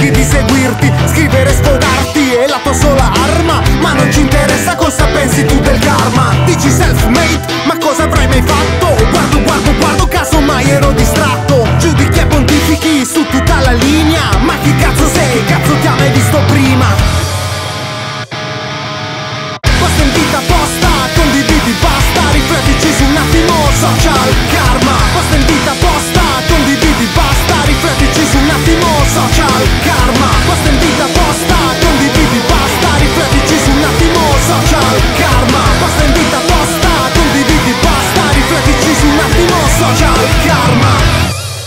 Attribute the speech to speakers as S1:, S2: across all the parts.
S1: decidi di seguirti, scrivere, sfogarti è la tua sola arma, ma non ci interessa cosa pensi tu del karma. Dici self-made, ma cosa avrai mai fatto? Guardo, caso mai ero distratto. Giudichi e pontifichi su tutta la linea, ma chi cazzo sei? Che cazzo ti ha mai visto prima? Questa è vita apposta, condividi, basta, riflettici su un attimo, social karma. Questa è vita apposta, condividi, basta, riflettici su un attimo, social karma. Questa è vita apposta, condividi, basta, riflettici su un attimo, social karma. Questa è vita apposta, condividi, basta, riflettici su un attimo, social karma.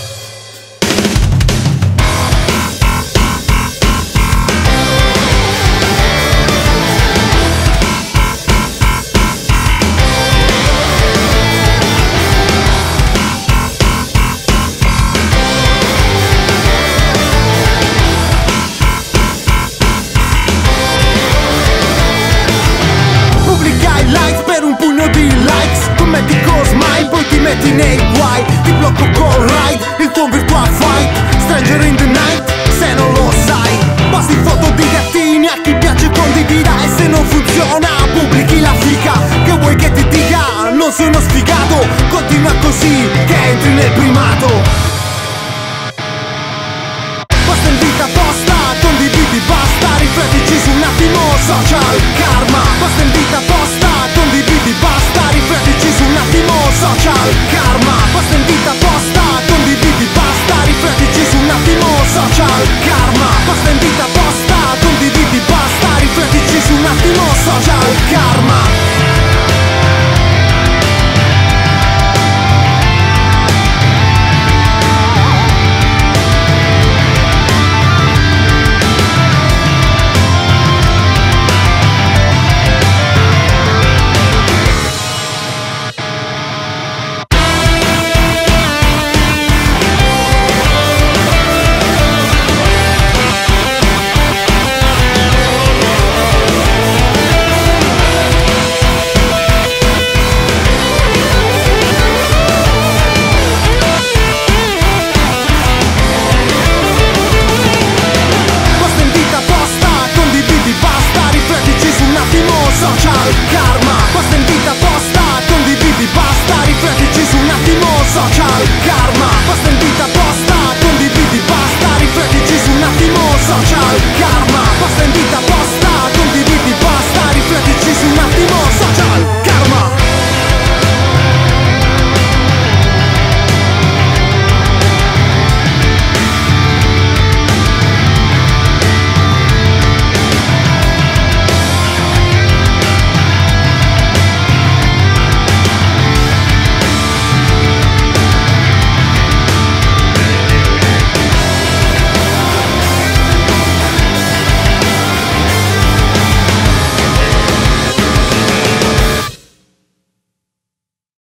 S1: Commenti con smile, poi ti metti nei guai. Ti blocco con ride, il tuo virtual fight. Stranger in the night, se non lo sai. Posti foto di gattini, a chi piace condivida. E se non funziona, pubblichi la fica. Che vuoi che ti dica? Non sono sfigato. Continua così, che entri nel primato. Questa è vita apposta, condividi, basta, riflettici su un attimo, social karma. Questa è vita apposta, condividi, basta, riflettici su un attimo, social karma. Questa è vita apposta, condividi, basta, riflettici su un attimo, social karma. Questa è vita apposta.